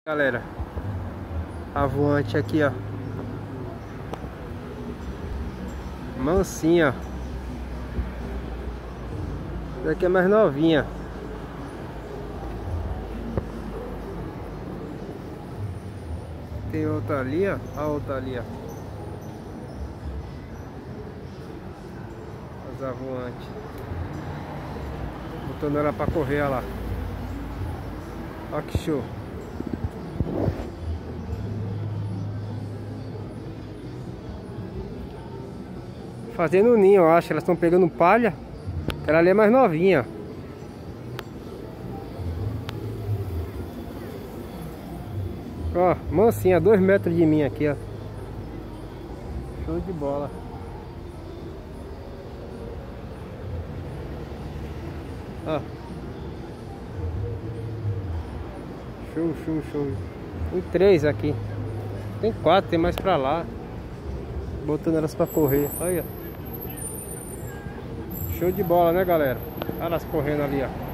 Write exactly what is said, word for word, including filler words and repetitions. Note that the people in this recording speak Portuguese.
Galera, a voante aqui, ó, mansinha. Essa aqui é mais novinha. Tem outra ali, ó. A outra ali, ó. As avoantes. Botando ela pra correr, ó lá. Ó que show. Fazendo um ninho, eu acho. Elas estão pegando palha. Ela ali é mais novinha. Ó, mansinha, dois metros de mim aqui, ó. Show de bola. Ó. Show, show, show. Tem três aqui. Tem quatro, tem mais pra lá. Botando elas pra correr. Olha. Show de bola, né, galera? Olha elas correndo ali, ó.